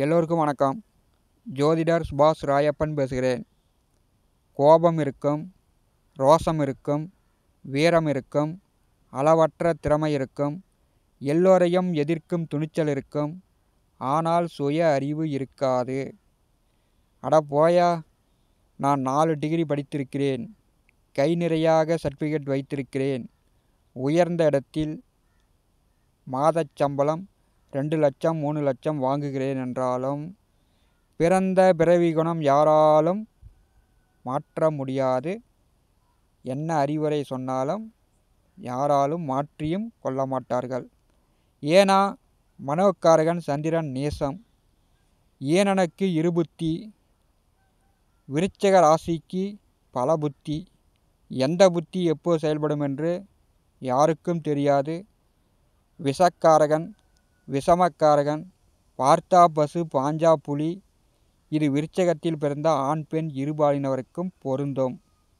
எல்லோருக்கும் வணக்கம். ஜோதிடர் சுபாஷ் ராயப்பன் பேசுகிறேன். கோபம் இருக்கும், ரோஷம் இருக்கும், வீரம் இருக்கும், அளவற்ற திறமை இருக்கும், எல்லோரையும் எதிர்க்கும் துணிச்சல் இருக்கும். ஆனால் சுய அறிவு இருக்காது. அட போயா, நான் 4 டிகிரி படித்திருக்கிறேன், கை நிறையாக சர்டிஃபிகேட் வைத்திருக்கிறேன், உயர்ந்த இடத்தில் மாதச் சம்பளம் 2 லட்சம் 3 லட்சம் வாங்குகிறேன் என்றாலும் பிறந்த பிறவி குணம் யாராலும் மாற்ற முடியாது. என்ன அறிவுரை சொன்னாலும் யாராலும் மாற்றியும் கொள்ள மாட்டார்கள். ஏனா மனோக்காரகன் சந்திரன் நேசம். ஏனனுக்கு இருபுத்தி, விருச்சிக ராசிக்கு பல புத்தி. எந்த புத்தி எப்போ செயல்படும் என்று யாருக்கும் தெரியாது. விஷக்காரகன், விஷமக்காரகன், பார்த்தா பசு பாஞ்சா புலி. இது விருச்சகத்தில் பிறந்த ஆண் பெண் இருபாலினருக்கும் பொருந்தும்.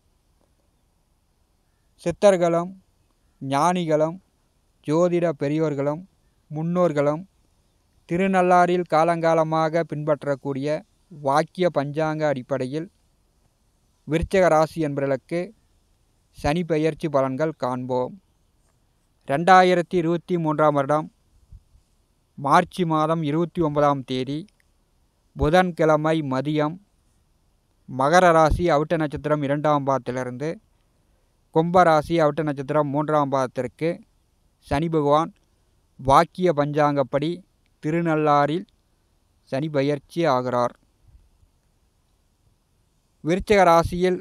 சித்தர்களும் ஞானிகளும் ஜோதிட பெரியோர்களும் முன்னோர்களும் திருநள்ளாறில் காலங்காலமாக பின்பற்றக்கூடிய வாக்கிய பஞ்சாங்க அடிப்படையில் விருச்சிக ராசி என்பவர்களுக்கு சனி பெயர்ச்சி பலன்கள் காண்போம். 2023ஆம் வருடம் மார்ச் மாதம் 29ஆம் தேதி புதன்கிழமை மதியம் மகர ராசி அவிட்ட நட்சத்திரம் 2ஆம் பாதத்திலிருந்து கும்பராசி அவிட்ட நட்சத்திரம் 3ஆம் பாதத்திற்கு சனி பகவான் வாக்கிய பஞ்சாங்கப்படி திருநள்ளாறில் சனி பெயர்ச்சி ஆகிறார். விருச்சிக ராசியில்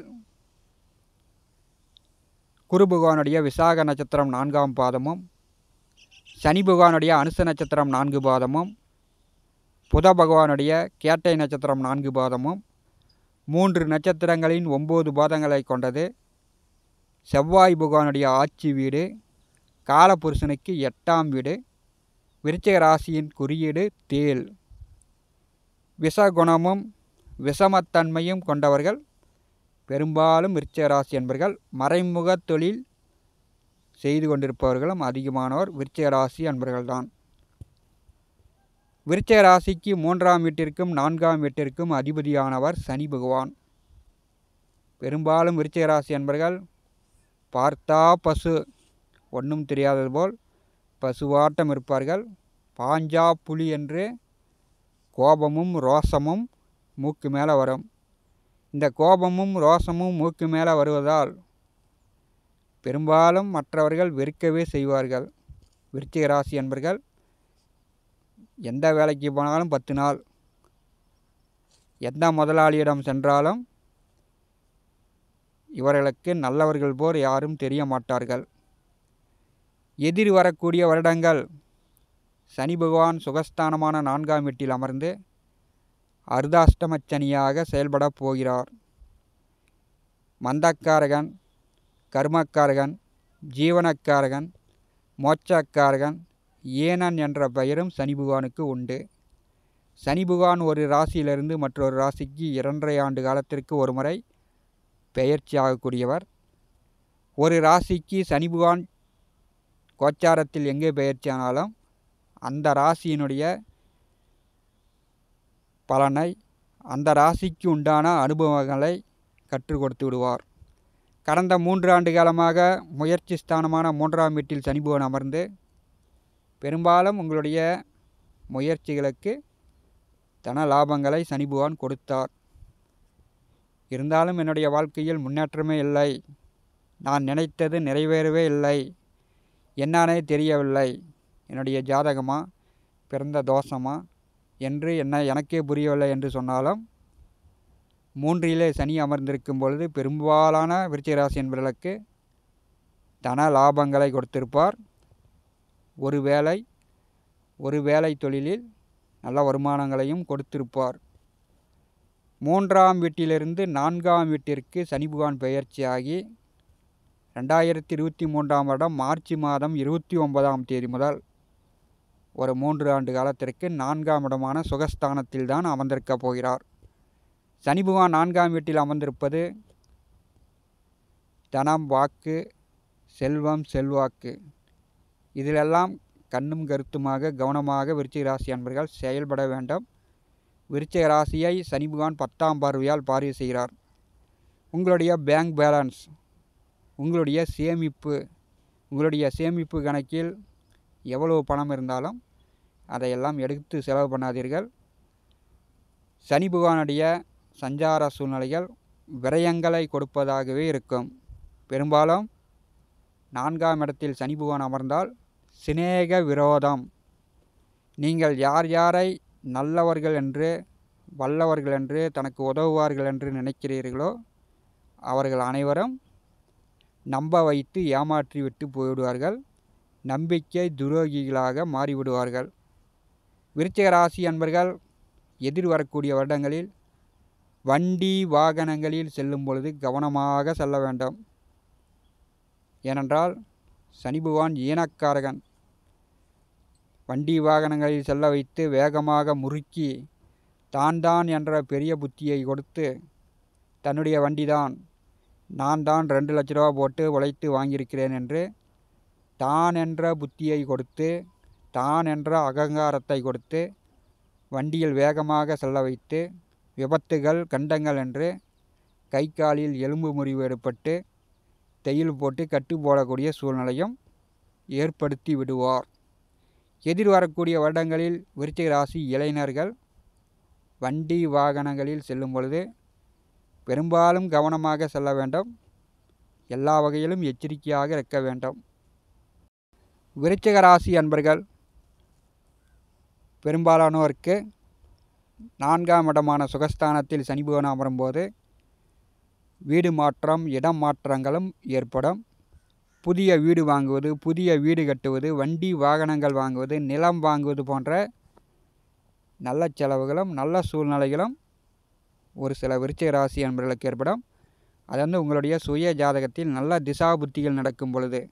குரு பகவானுடைய விசாக நட்சத்திரம் 4ஆம் பாதமும், சனி பகவானுடைய அனுச நட்சத்திரம் 4 பாதமும், புத பகவானுடைய கேட்டை நட்சத்திரம் 4 பாதமும், 3 நட்சத்திரங்களின் 9 பாதங்களை கொண்டது. செவ்வாய் பகவானுடைய ஆட்சி வீடு, காலபுருஷனுக்கு 8ஆம் வீடு. விருச்சிக ராசியின் குறியீடு தேல். விஷகுணமும் விஷமத்தன்மையும் கொண்டவர்கள் பெரும்பாலும் விருச்சிக ராசி என்பவர்கள். மறைமுக தொழில் செய்து கொண்டிருப்பவர்களும் அதிகமானவர் விருச்சிக ராசி என்பவர்கள்தான். விருச்சிக ராசிக்கு 3ஆம் வீட்டிற்கும் 4ஆம் வீட்டிற்கும் அதிபதியானவர் சனி பகவான். பெரும்பாலும் விருச்சிக ராசி என்பவர்கள் பார்த்தா பசு, ஒன்றும் தெரியாதது போல் பசுவாட்டம் இருப்பார்கள். பாஞ்சா புலி என்று கோபமும் ரோஷமும் மூக்கு மேலே வரும். இந்த கோபமும் ரோஷமும் மூக்கு மேலே வருவதால் பெரும்பாலும் மற்றவர்கள் வெறுக்கவே செய்வார்கள். விருச்சிக ராசி என்பவர்கள் எந்த வேலைக்கு போனாலும் 10 நாள், எந்த முதலாளியிடம் சென்றாலும் இவர்களுக்கு நல்லவர்கள் போல் யாரும் தெரிய மாட்டார்கள். எதிர் வரக்கூடிய வருடங்கள் சனி பகவான் சுகஸ்தானமான 4ஆம் வீட்டில் அமர்ந்து அர்த்தாஷ்டமச்சனியாக செயல்பட போகிறார். மந்தக்காரகன், கர்மக்காரகன், ஜீவனக்காரகன், மோட்சக்காரகன், ஏனன் என்ற பெயரும் சனி பகவானுக்கு உண்டு. சனி பகவான் ஒரு ராசியிலிருந்து மற்றொரு ராசிக்கு 2.5 ஆண்டு காலத்திற்கு ஒரு முறை பெயர்ச்சி ஆகக்கூடியவர். ஒரு ராசிக்கு சனி பகவான் கோச்சாரத்தில் எங்கே பெயர்ச்சி ஆனாலும் அந்த ராசியினுடைய பலனை, அந்த ராசிக்கு உண்டான அனுபவங்களை கற்றுக் கொடுத்து விடுவார். கடந்த 3 ஆண்டு காலமாக முயற்சி ஸ்தானமான 3ஆம் வீட்டில் சனி பகவான் அமர்ந்து பெரும்பாலும் உங்களுடைய முயற்சிகளுக்கு தன லாபங்களை சனி பகவான் கொடுத்தார். இருந்தாலும் என்னுடைய வாழ்க்கையில் முன்னேற்றமே இல்லை, நான் நினைத்தது நிறைவேறவே இல்லை, என்னானே தெரியவில்லை, என்னுடைய ஜாதகமா பிறந்த தோஷமா என்று எனக்கே புரியவில்லை என்று சொன்னாலும் 3இலே சனி அமர்ந்திருக்கும் பொழுது பெரும்பாலான விருச்சிக ராசி என்பவர்களுக்கு தன லாபங்களை கொடுத்திருப்பார். ஒரு வேலை தொழிலில் நல்ல வருமானங்களையும் கொடுத்திருப்பார். 3ஆம் வீட்டிலிருந்து 4ஆம் வீட்டிற்கு சனி பகவான் பெயர்ச்சியாகி 2023ஆம் வருடம் மார்ச் மாதம் 29ஆம் தேதி முதல் ஒரு 3 ஆண்டு காலத்திற்கு 4ஆம் இடமான சுகஸ்தானத்தில் தான் அமர்ந்திருக்க போகிறார். சனி பகவான் 4ஆம் வீட்டில் அமர்ந்திருப்பது தனம், வாக்கு, செல்வம், செல்வாக்கு இதிலெல்லாம் கண்ணும் கருத்துமாக கவனமாக விருச்சிக ராசி அன்பர்கள் செயல்பட வேண்டும். விருச்சிக ராசியை சனி பகவான் 10ஆம் பார்வையால் பார்வை செய்கிறார். உங்களுடைய பேங்க் பேலன்ஸ், உங்களுடைய சேமிப்பு கணக்கில் எவ்வளவு பணம் இருந்தாலும் அதையெல்லாம் எடுத்து செலவு பண்ணாதீர்கள். சனி பகவானுடைய சஞ்சார சூழ்நிலைகள் விரயங்களை கொடுப்பதாகவே இருக்கும். பெரும்பாலும் 4ஆம் இடத்தில் சனி பகவான் அமர்ந்தால் சிநேக விரோதம். நீங்கள் யார் யாரை நல்லவர்கள் என்று, வல்லவர்கள் என்று, தனக்கு உதவுவார்கள் என்று நினைக்கிறீர்களோ அவர்கள் அனைவரும் நம்ப வைத்து ஏமாற்றி விட்டு போய்விடுவார்கள். நம்பிக்கை துரோகிகளாக மாறிவிடுவார்கள். விருச்சிக ராசி அன்பர்கள் எதிர்வரக்கூடிய வருடங்களில் வண்டி வாகனங்களில் செல்லும் பொழுது கவனமாக செல்ல வேண்டும். ஏனென்றால் சனி பகவான் ஈனக்காரகன். வண்டி வாகனங்களில் செல்ல வைத்து வேகமாக முறுக்கி தான் என்ற பெரிய புத்தியை கொடுத்து, தன்னுடைய வண்டிதான், நான் தான் 2 லட்ச ரூபா போட்டு உழைத்து வாங்கியிருக்கிறேன் என்று தான் என்ற புத்தியை கொடுத்து, தான் என்ற அகங்காரத்தை கொடுத்து வண்டியில் வேகமாக செல்ல வைத்து விபத்துகள் கண்டங்கள் என்று கை காலில் எலும்பு முறிவு ஏற்பட்டு தையல் போட்டு கட்டு போடக்கூடிய சூழ்நிலையும் ஏற்படுத்தி விடுவார். எதிர்வரக்கூடிய வருடங்களில் விருச்சிக ராசி இளைஞர்கள் வண்டி வாகனங்களில் செல்லும் பொழுது பெரும்பாலும் கவனமாக செல்ல வேண்டும். எல்லா வகையிலும் எச்சரிக்கையாக இருக்க வேண்டும். விருச்சிக ராசி அன்பர்கள் பெரும்பாலானோருக்கு 4ஆம் இடமான சுகஸ்தானத்தில் சனி பகவான் அமரும்போது வீடு மாற்றம், இடம் மாற்றங்களும் ஏற்படும். புதிய வீடு வாங்குவது, புதிய வீடு கட்டுவது, வண்டி வாகனங்கள் வாங்குவது, நிலம் வாங்குவது போன்ற நல்ல செலவுகளும் நல்ல சூழ்நிலைகளும் ஒரு சில விருச்சிக ராசி அன்பர்களுக்கு ஏற்படும். அது வந்து உங்களுடைய சுய ஜாதகத்தில் நல்ல திசாபுத்திகள் நடக்கும் பொழுது.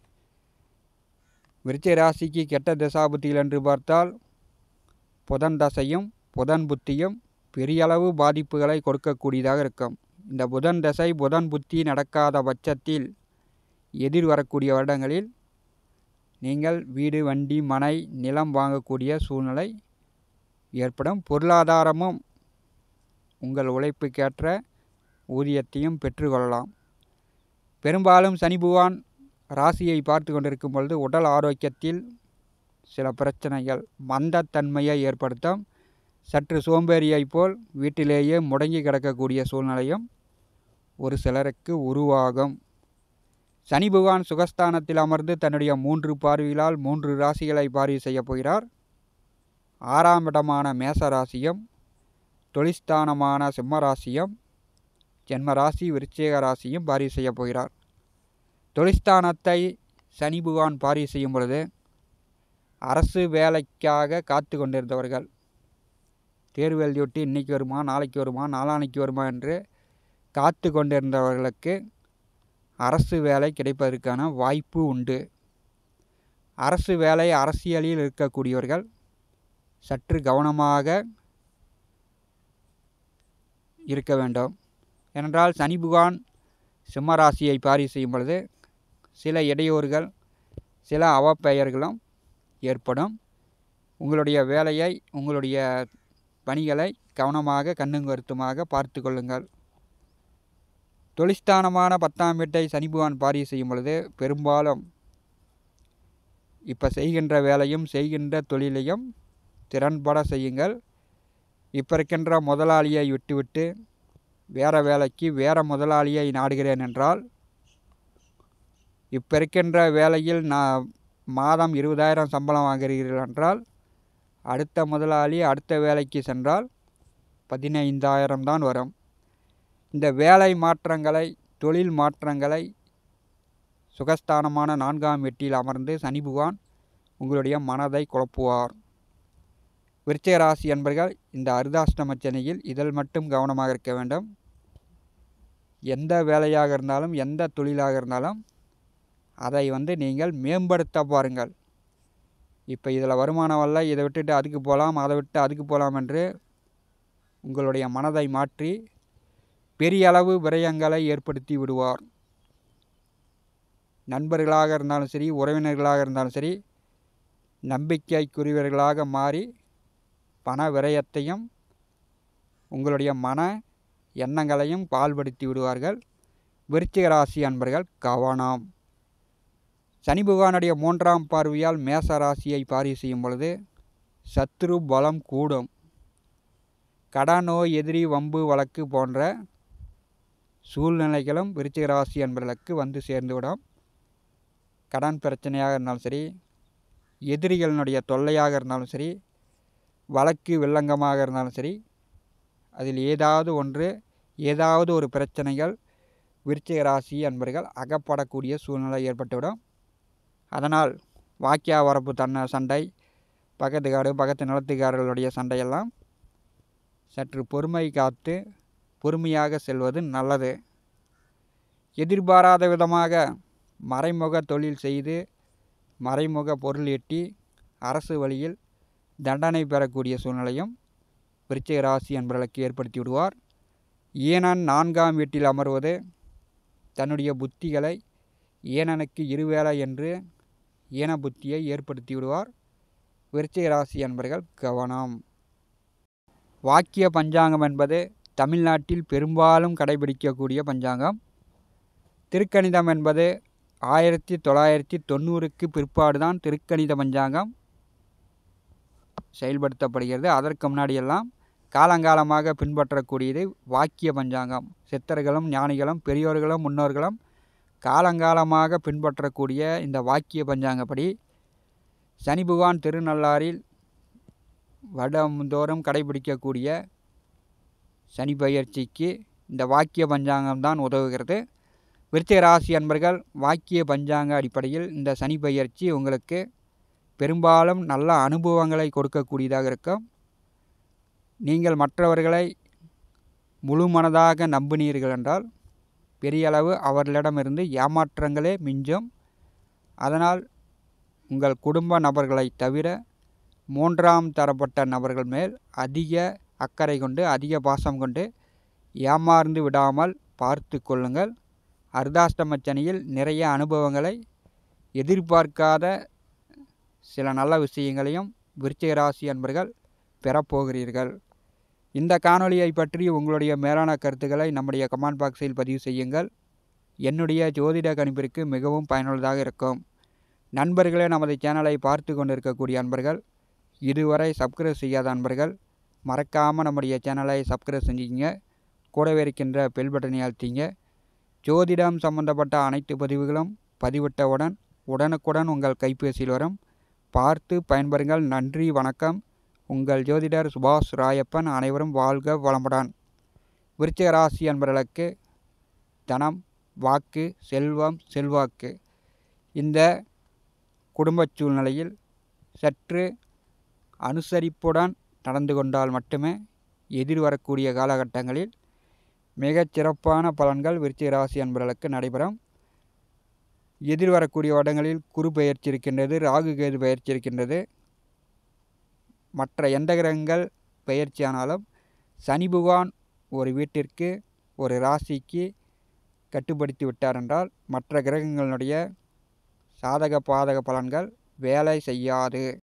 விருச்சிக ராசிக்கு கெட்ட திசாபுத்திகள் என்று பார்த்தால் புதன் தசையும் புதன் புத்தியும் பெரியளவு பாதிப்புகளை கொடுக்கக்கூடியதாக இருக்கும். இந்த புதன் தசை புதன் புத்தி நடக்காத பட்சத்தில் எதிர்வரக்கூடிய வருடங்களில் நீங்கள் வீடு, வண்டி, மனை, நிலம் வாங்கக்கூடிய சூழ்நிலை ஏற்படும். பொருளாதாரமும் உங்கள் உழைப்புக்கேற்ற ஊதியத்தையும் பெற்றுக்கொள்ளலாம். பெரும்பாலும் சனி பகவான் ராசியை பார்த்து கொண்டிருக்கும் பொழுது உடல் ஆரோக்கியத்தில் சில பிரச்சனைகள், மந்தத்தன்மையை ஏற்படுத்தும். சற்று சோம்பேறியை போல் வீட்டிலேயே முடங்கி கிடக்கக்கூடிய சூழ்நிலையும் ஒரு சிலருக்கு உருவாகும். சனி பகவான் சுகஸ்தானத்தில் அமர்ந்து தன்னுடைய 3 பார்வைகளால் 3 ராசிகளை பார்வை செய்ய போகிறார். 6ஆம் இடமான மேச ராசியும், தொழில்ஸ்தானமான சிம்ம ராசியும், ஜென்ம ராசி விருச்சிக ராசியும் பார்வை செய்ய போகிறார். தொழில்ஸ்தானத்தை சனி பகவான் பார்வை செய்யும் பொழுது அரசு வேலைக்காக காத்து கொண்டிருந்தவர்கள், தேர்வு எழுதிவிட்டு இன்றைக்கி வருமா, நாளைக்கு வருமா, நாளான்னைக்கு வருமா என்று காத்து கொண்டிருந்தவர்களுக்கு அரசு வேலை கிடைப்பதற்கான வாய்ப்பு உண்டு. அரசு வேலை, அரசியலில் இருக்கக்கூடியவர்கள் சற்று கவனமாக இருக்க வேண்டும். ஏனென்றால் சனி பகவான் சிம்ம ராசியை பார்வை செய்யும் பொழுது சில இடையூறுகள், சில அவப்பெயர்களும் ஏற்படும். உங்களுடைய வேலையை, உங்களுடைய பணிகளை கவனமாக கண்ணும் கருத்துமாக பார்த்து கொள்ளுங்கள். தொழில்ஸ்தானமான 10ஆம் வீட்டை சனி பகவான் பார்வை செய்யும் பொழுது பெரும்பாலும் இப்போ செய்கின்ற வேலையும் செய்கின்ற தொழிலையும் திறன்பட செய்யுங்கள். இப்போ இருக்கின்ற முதலாளியை விட்டுவிட்டு வேறு வேலைக்கு வேறு முதலாளியை நாடுகிறேன் என்றால், இப்போ இருக்கின்ற வேலையில் நான் மாதம் 20,000 சம்பளம் வாங்குகிறீர்கள் என்றால், அடுத்த முதலாளி அடுத்த வேலைக்கு சென்றால் 15,000 தான் வரும். இந்த வேலை மாற்றங்களை, தொழில் மாற்றங்களை சுகஸ்தானமான 4ஆம் வீட்டில் அமர்ந்து சனி பகவான் உங்களுடைய மனதை குழப்புவார். விருச்சிக ராசி என்பர்கள் இந்த அர்த்தாஷ்டம சனியில் இதில் மட்டும் கவனமாக இருக்க வேண்டும். எந்த வேலையாக இருந்தாலும், எந்த தொழிலாக இருந்தாலும் அதை நீங்கள் மேம்படுத்த பாருங்கள். இப்போ இதில் வருமானம் வரல, இதை விட்டுட்டு அதுக்கு போகலாம், அதை விட்டு அதுக்கு போகலாம் என்று உங்களுடைய மனதை மாற்றி பெரிய அளவு விரயங்களை ஏற்படுத்தி விடுவார். நண்பர்களாக இருந்தாலும் சரி, உறவினர்களாக இருந்தாலும் சரி, நம்பிக்கைக்குரியவர்களாக மாறி பண விரயத்தையும் உங்களுடைய மன எண்ணங்களையும் பால்படுத்தி விடுவார்கள். விருச்சிக ராசி அன்பர்கள் கவனம். சனி பகவானுடைய 3ஆம் பார்வையால் மேச ராசியை பார்வை செய்யும் பொழுது சத்ரு பலம் கூடும். கடன், நோய், எதிரி, வம்பு, வழக்கு போன்ற சூழ்நிலைகளும் விருச்சிக ராசி அன்பர்களுக்கு வந்து சேர்ந்துவிடும். கடன் பிரச்சனையாக இருந்தாலும் சரி, எதிரிகளினுடைய தொல்லையாக இருந்தாலும் சரி, வழக்கு வில்லங்கமாக இருந்தாலும் சரி, அதில் ஏதாவது ஒரு பிரச்சனைகள் விருச்சிக ராசி அன்பர்கள் அகப்படக்கூடிய சூழ்நிலை ஏற்பட்டுவிடும். அதனால் வாக்கியா வரப்பு சண்டை, பக்கத்து காடு பக்கத்து நிலத்துக்காரர்களுடைய சண்டையெல்லாம் சற்று பொறுமை காத்து பொறுமையாக செல்வது நல்லது. எதிர்பாராத விதமாக மறைமுக தொழில் செய்து மறைமுக பொருள் ஈட்டி அரசு வழியில் தண்டனை பெறக்கூடிய சூழ்நிலையும் விருச்சிக ராசி அன்பர்களுக்கு ஏற்படுத்தி விடுவார். ஈனன் 4ஆம் வீட்டில் அமர்வது தன்னுடைய புத்திகளை ஈனனுக்கு இருவேளை என்று ஈன புத்தியை ஏற்படுத்தி விடுவார். விருச்சிக ராசி அன்பர்கள் கவனம். வாக்கிய பஞ்சாங்கம் என்பது தமிழ்நாட்டில் பெரும்பாலும் கடைபிடிக்கக்கூடிய பஞ்சாங்கம். திருக்கணிதம் என்பது 1990க்கு பிற்பாடுதான் திருக்கணித பஞ்சாங்கம் செயல்படுத்தப்படுகிறது. அதற்கு முன்னாடியெல்லாம் காலங்காலமாக பின்பற்றக்கூடியது வாக்கிய பஞ்சாங்கம். சித்தர்களும் ஞானிகளும் பெரியோர்களும் முன்னோர்களும் காலங்காலமாக பின்பற்றக்கூடிய இந்த வாக்கிய பஞ்சாங்கப்படி சனி பகவான் திருநள்ளாறில் வருடந்தோறும் கடைபிடிக்கக்கூடிய சனி பயிற்சிக்கு இந்த வாக்கிய பஞ்சாங்கம்தான் உதவுகிறது. விருச்சிக ராசி அன்பர்கள் வாக்கிய பஞ்சாங்க அடிப்படையில் இந்த சனி பயிற்சி உங்களுக்கு பெரும்பாலும் நல்ல அனுபவங்களை கொடுக்கக்கூடியதாக இருக்கும். நீங்கள் மற்றவர்களை முழு மனதாக நம்பினீர்கள் என்றால் பெரிய அளவு அவர்களிடமிருந்து ஏமாற்றங்களே மிஞ்சும். அதனால் உங்கள் குடும்ப நபர்களை தவிர 3ஆம் தரப்பட்ட நபர்கள் மேல் அதிக அக்கறை கொண்டு அதிக பாசம் கொண்டு ஏமாந்து விடாமல் பார்த்து கொள்ளுங்கள். அர்த்தாஷ்டம சனியில் நிறைய அனுபவங்களை எதிர்பார்க்காத சில நல்ல விஷயங்களையும் விருச்சிக ராசி அன்பர்கள் பெறப்போகிறீர்கள். இந்த காணொளியை பற்றி உங்களுடைய மேலான கருத்துக்களை நம்முடைய கமெண்ட் பாக்ஸில் பதிவு செய்யுங்கள். என்னுடைய ஜோதிட கணிப்பிற்கு மிகவும் பயனுள்ளதாக இருக்கும். நண்பர்களே, நமது சேனலை பார்த்து கொண்டிருக்கக்கூடிய அன்பர்கள், இதுவரை சப்ஸ்கிரைப் செய்யாத அன்பர்கள் மறக்காமல் நம்முடைய சேனலை சப்ஸ்கிரைப் செஞ்சுக்கிங்க. கூடவே இருக்கின்ற பெல் பட்டனை அழுத்திங்க. ஜோதிடம் சம்பந்தப்பட்ட அனைத்து பதிவுகளும் பதிவிட்டவுடன் உடனுக்குடன் உங்கள் கைபேசியில் வரும். பார்த்து பயன்பெறுங்கள். நன்றி, வணக்கம். உங்கள் ஜோதிடர் சுபாஷ் ராயப்பன். அனைவரும் வாழ்க வளமுடன். விருச்சிக ராசி அன்பர்களுக்கு தனம், வாக்கு, செல்வம், செல்வாக்கு இந்த குடும்பச் சூழ்நிலையில் சற்று அனுசரிப்புடன் நடந்து கொண்டால் மட்டுமே எதிர்வரக்கூடிய காலகட்டங்களில் மிகச் சிறப்பான பலன்கள் விருச்சிக ராசி அன்பர்களுக்கு நடைபெறும். எதிர்வரக்கூடிய வருடங்களில் குரு பெயர்ச்சி இருக்கின்றது, ராகு கேது பெயர்ச்சி இருக்கின்றது. மற்ற எந்த கிரகங்கள் பெயர்ச்சியானாலும் சனி பகவான் ஒரு வீட்டிற்கு ஒரு ராசிக்கு கட்டுப்படுத்தி விட்டார் என்றால் மற்ற கிரகங்களுடைய சாதக பாதக பலன்கள் வேலை செய்யாது.